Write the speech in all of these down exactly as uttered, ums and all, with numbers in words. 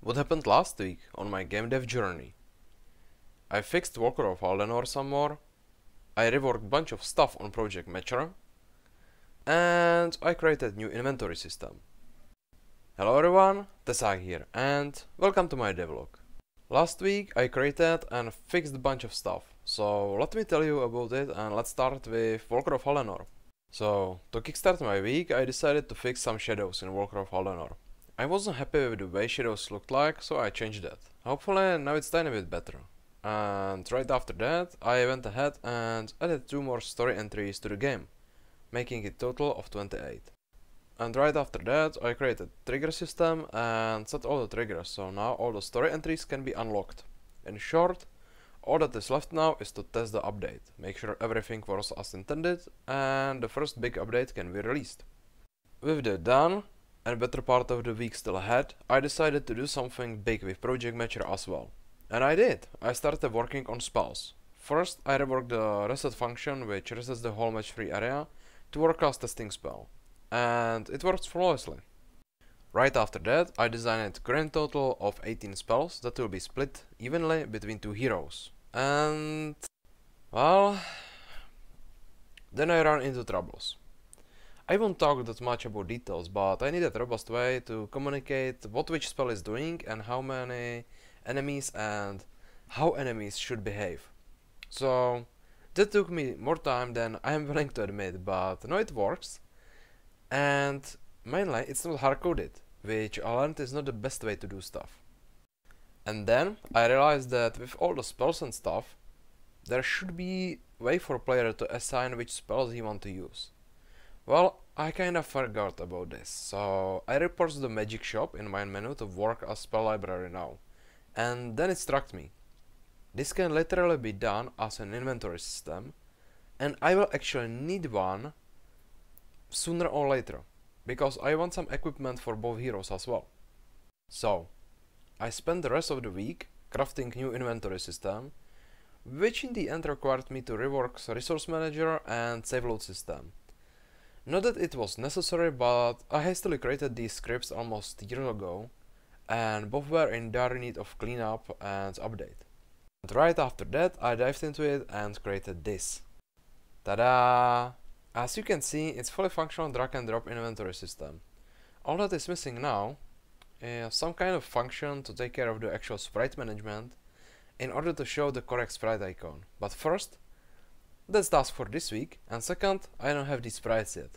What happened last week on my game dev journey? I fixed Walker of Aldenor some more, I reworked bunch of stuff on Project Metra, and I created new inventory system. Hello everyone, Tesag here, and welcome to my devlog. Last week I created and fixed a bunch of stuff, so let me tell you about it, and let's start with Walker of Aldenor. So, to kickstart my week, I decided to fix some shadows in Walker of Aldenor. I wasn't happy with the way shadows looked like, so I changed that. Hopefully now it's tiny bit better. And right after that, I went ahead and added two more story entries to the game, making it total of twenty-eight. And right after that, I created trigger system and set all the triggers, so now all the story entries can be unlocked. In short, all that is left now is to test the update, make sure everything works as intended, and the first big update can be released. With that done, and better part of the week still ahead, I decided to do something big with Project Metra as well. And I did! I started working on spells. First, I reworked the reset function, which resets the whole match free area, to work as testing spell. And it works flawlessly. Right after that, I designed a grand total of eighteen spells that will be split evenly between two heroes. And... well... then I ran into troubles. I won't talk that much about details, but I needed a robust way to communicate what which spell is doing and how many enemies and how enemies should behave. So that took me more time than I am willing to admit, but now it works. And mainly it's not hard-coded, which I learned is not the best way to do stuff. And then I realized that with all the spells and stuff, there should be a way for a player to assign which spells he want to use. Well, I kinda forgot about this, so I reported the magic shop in my menu to work as spell library now. And then it struck me. This can literally be done as an inventory system, and I will actually need one sooner or later, because I want some equipment for both heroes as well. So, I spent the rest of the week crafting new inventory system, which in the end required me to rework Resource Manager and Save Load system. Not that it was necessary, but I hastily created these scripts almost a year ago, and both were in dire need of cleanup and update. And right after that, I dived into it and created this. Ta-da! As you can see, it's fully functional drag and drop inventory system. All that is missing now is some kind of function to take care of the actual sprite management in order to show the correct sprite icon. But first, that's task for this week, and second, I don't have these sprites yet.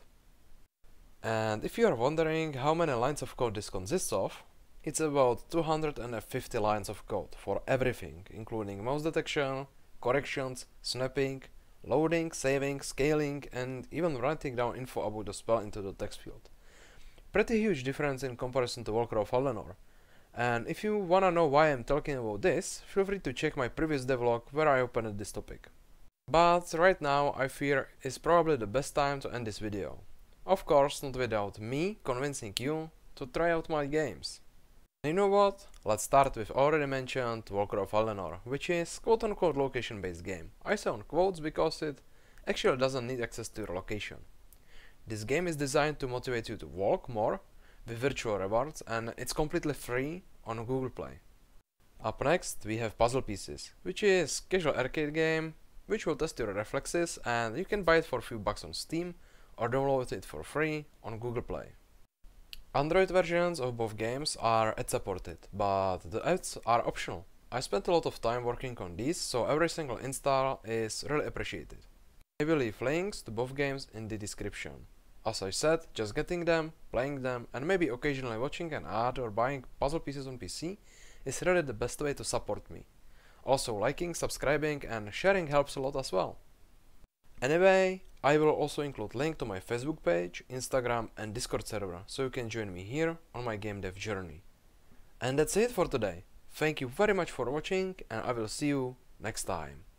And if you are wondering how many lines of code this consists of, it's about two hundred fifty lines of code for everything, including mouse detection, corrections, snapping, loading, saving, scaling, and even writing down info about the spell into the text field. Pretty huge difference in comparison to Walker of Aldenor. And if you wanna know why I'm talking about this, feel free to check my previous devlog where I opened this topic. But right now I fear is probably the best time to end this video. Of course not without me convincing you to try out my games. And you know what? Let's start with already mentioned Walker of Aldenor, which is quote-unquote location-based game. I say on quotes because it actually doesn't need access to your location. This game is designed to motivate you to walk more with virtual rewards, and it's completely free on Google Play. Up next we have Puzzle Pieces, which is casual arcade game which will test your reflexes, and you can buy it for a few bucks on Steam or download it for free on Google Play. Android versions of both games are ad supported, but the ads are optional. I spent a lot of time working on these, so every single install is really appreciated. I will leave links to both games in the description. As I said, just getting them, playing them, and maybe occasionally watching an ad or buying Puzzle Pieces on P C is really the best way to support me. Also, liking, subscribing and sharing helps a lot as well. Anyway, I will also include link to my Facebook page, Instagram and Discord server, so you can join me here on my game dev journey. And that's it for today. Thank you very much for watching, and I will see you next time.